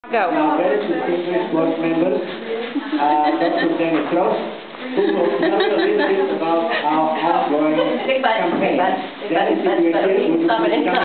Go. Very distinguished board members, Dr. Dennis Ross, who will tell us a little bit about our ongoing campaign. Dennis, if you're here, would you please come